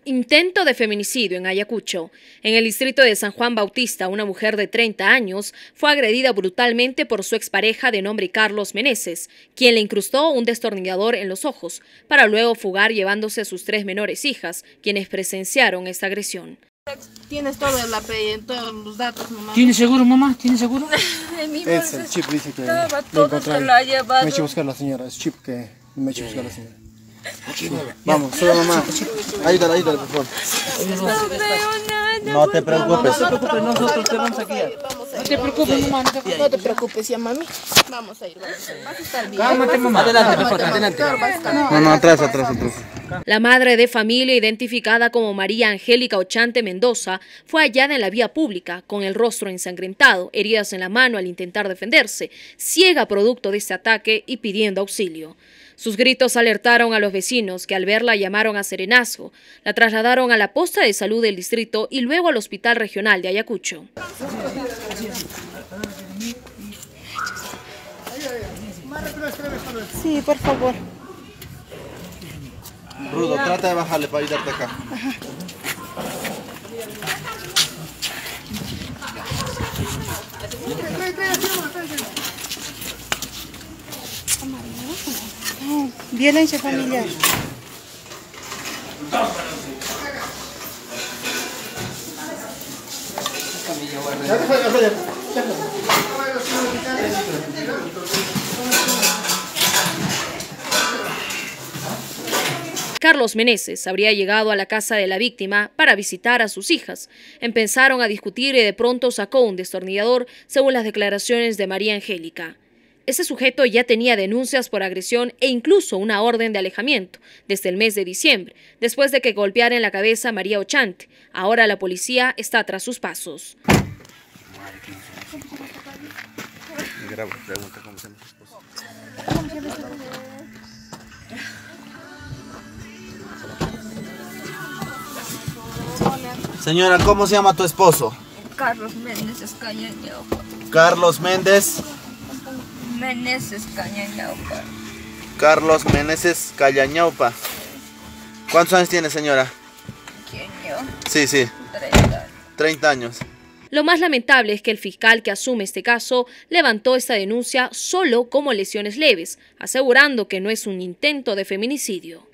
Intento de feminicidio en Ayacucho. En el distrito de San Juan Bautista, una mujer de 30 años fue agredida brutalmente por su expareja de nombre Carlos Meneses, quien le incrustó un destornillador en los ojos, para luego fugar llevándose a sus 3 menores hijas, quienes presenciaron esta agresión. Tienes todo el apellido, todos los datos, mamá. ¿Tiene seguro, mamá? ¿Tiene seguro? Es el chip, dice que todo se lo ha llevado. me eche a buscar la señora, es chip que me eche a buscar la señora. Vamos, solo mamá. Ayúdale, por favor. No te preocupes. Nosotros te vamos a guiar. No te preocupes, mamá. No te preocupes, ya mami. Vamos a ir, vas a estar bien. Cálmate, mamá. Adelante. No, atrás. La madre de familia, identificada como María Angélica Ochante Mendoza, fue hallada en la vía pública, con el rostro ensangrentado, heridas en la mano al intentar defenderse, ciega producto de este ataque y pidiendo auxilio. Sus gritos alertaron a los vecinos, que al verla llamaron a serenazgo, la trasladaron a la posta de salud del distrito y luego al Hospital Regional de Ayacucho. Sí, por favor. Rudo, trata de bajarle para ayudarte acá. Violencia familiar. Carlos Meneses habría llegado a la casa de la víctima para visitar a sus hijas. Empezaron a discutir y de pronto sacó un destornillador, según las declaraciones de María Angélica. Ese sujeto ya tenía denuncias por agresión e incluso una orden de alejamiento desde el mes de diciembre, después de que golpeara en la cabeza a María Ochante. Ahora la policía está tras sus pasos. Señora, ¿cómo se llama tu esposo? Carlos Meneses Cañañaupa. Carlos Méndez. Meneses Cañañaupa. Carlos Meneses Callañaupa. ¿Cuántos años tiene, señora? ¿Quién yo? Sí. 30. 30 años. Lo más lamentable es que el fiscal que asume este caso levantó esta denuncia solo como lesiones leves, asegurando que no es un intento de feminicidio.